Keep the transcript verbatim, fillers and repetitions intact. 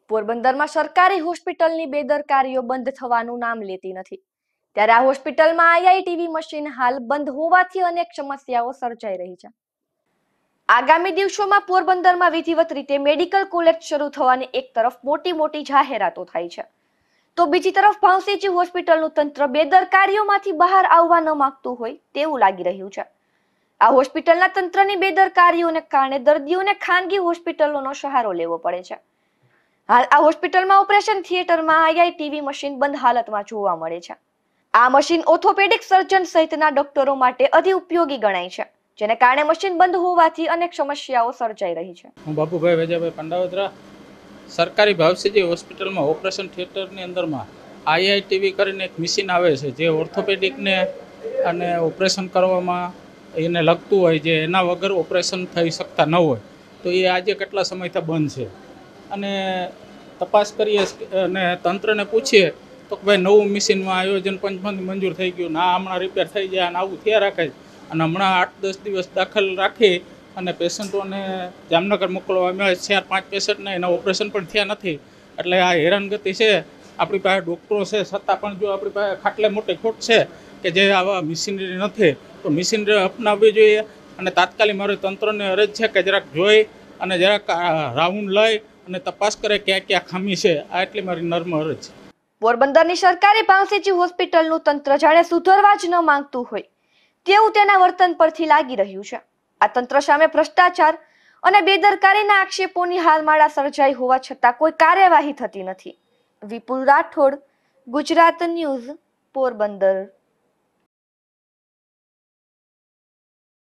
પોરબંદરમાં સરકારી હોસ્પિટલની બેદરકારીઓ બંધ થવાનું નામ લેતી નથી, ત્યારે આ હોસ્પિટલમાં આઈઆઈટીવી મશીન હાલ બંધ હોવાથી અનેક સમસ્યાઓ સર્જાઈ રહી છે। આગામી દિવસોમાં પોરબંદરમાં વિધિવત રીતે મેડિકલ કોલેજ શરૂ થવાની એક તરફ મોટી મોટી જાહેરાતો થાય છે, તો બીજી તરફ ભાવસીજી હોસ્પિટલનું તંત્ર બેદરકારીઓમાંથી બહાર આવવા ન માંગતું હોય તેવું લાગી રહ્યું છે। આ હોસ્પિટલના તંત્રની બેદરકારીઓને કારણે દર્દીઓને ખાનગી હોસ્પિટલોનો સહારો લેવો પડે છે। હાલ આ હોસ્પિટલમાં ઓપરેશન થિયેટરમાં આઈઆઈટીવી મશીન બંધ હાલતમાં જોવા મળે છે। આ મશીન ઓર્થોપેડિક સર્જન સહિતના ડોક્ટરો માટે અતિ ઉપયોગી ગણાય છે, જેને કારણે મશીન બંધ હોવાથી અનેક સમસ્યાઓ સર્જાઈ રહી છે। હું બાબુભાઈ વેજાભાઈ પાંડાવદરા સરકારી ભાવસીજી હોસ્પિટલમાં ઓપરેશન થિયેટરની અંદરમાં આઈઆઈટીવી કરીને એક મશીન આવે છે, જે ઓર્થોપેડિકને અને ઓપરેશન કરવામાં એને લગતું હોય, જે એના વગર ઓપરેશન થઈ શકતા ન હોય, તો એ આજે કેટલા સમયથી બંધ છે। અને તપાસ કરીએ અને તંત્રને પૂછીએ તો કે ભાઈ નવું મશીનમાં આયોજન પંચમાંથી મંજૂર થઈ ગયું, ના હમણાં રિપેર થઈ જાય અને આવું થયા રાખે, અને હમણાં આઠ દસ દિવસ દાખલ રાખી અને પેશન્ટોને જામનગર મોકલવામાં આવે, ચાર પાંચ પેશન્ટને એના ઓપરેશન પણ થયા નથી। એટલે આ હેરાનગતિ છે। આપણી પાસે ડૉક્ટરો છે, છતાં પણ જો આપણી પાસે ખાટલે મોટી ખોટ છે કે જે આવા મશીનરી નથી, તો મશીનરી અપનાવવી જોઈએ। અને તાત્કાલિક મારી તંત્રને અરજ છે કે જરાક જોઈ અને જરાક રાઉન્ડ લઈ અને તપાસ કરે ક્યાં ક્યાં ખામી છે, આ એટલી મારી નર્મ અરજ છે। પોરબંદરની સરકારી ભાવસીજી હોસ્પિટલનું તંત્ર જાણે સુધરવા જ ન માંગતું હોય તેવું તેના વર્તન પરથી લાગી રહ્યું છે। આ તંત્ર સામે ભ્રષ્ટાચાર અને બેદરકારીના આક્ષેપોની હાલમાળા સર્જાઈ હોવા છતાં કોઈ કાર્યવાહી થતી નથી। વિપુલ રાઠોડ, ગુજરાત ન્યૂઝ, પોરબંદર।